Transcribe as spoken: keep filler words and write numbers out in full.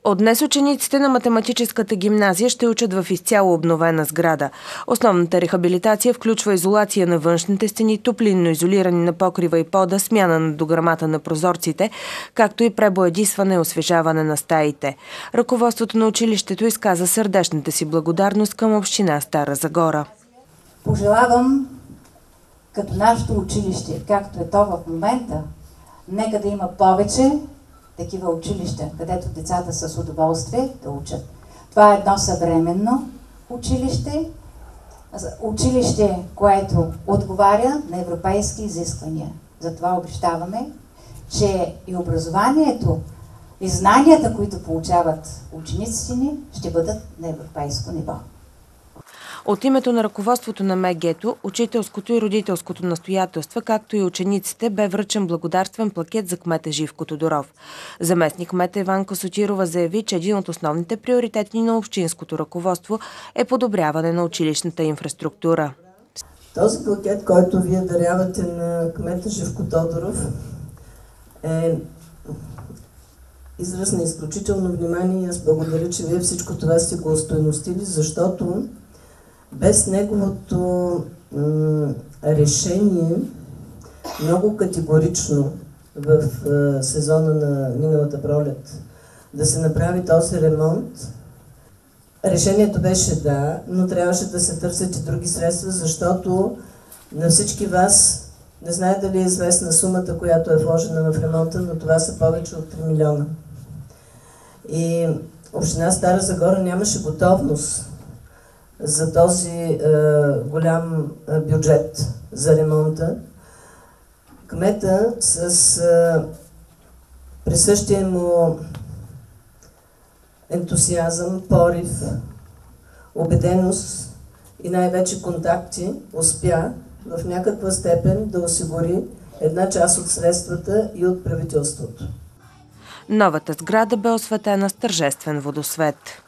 От днес учениците на математическата гимназия ще учат в изцяло обновена сграда. Основната рехабилитация включва изолация на външните стени, топлинно изолиране на покрива и пода, смяна на дограмата на прозорците, както и пребоядисване и освежаване на стаите. Ръководството на училището изказа сърдечната си благодарност към община Стара Загора. Пожелавам, като нашето училище, както е то в момента, нека да има повече такива училища, където децата с удоволствие да учат. Това е едно съвременно училище, училище, което отговаря на европейски изисквания. Затова обещаваме, че и образованието, и знанията, които получават учениците ни, ще бъдат на европейско ниво. От името на ръководството на МГ-то, учителското и родителското настоятелство, както и учениците, бе връчен благодарствен плакет за кмета Живко Тодоров. Заместник кмета Иванка Сотирова заяви, че един от основните приоритети на общинското ръководство е подобряване на училищната инфраструктура. Този плакет, който вие дарявате на кмета Живко Тодоров, е израз на изключително внимание и аз благодаря, че вие всичко това сте го остойностили, защото без неговото решение много категорично в сезона на миналата пролет да се направи този ремонт, решението беше да, но трябваше да се търсят и други средства, защото на всички вас, не знае дали е известна сумата, която е вложена в ремонта, но това са повече от три милиона. И община Стара Загора нямаше готовност за този е, голям е, бюджет за ремонта. Кмета с е, присъщия му ентусиазъм, порив, убеденост и най-вече контакти успя в някаква степен да осигури една част от средствата и от правителството. Новата сграда бе осветена с тържествен водосвет.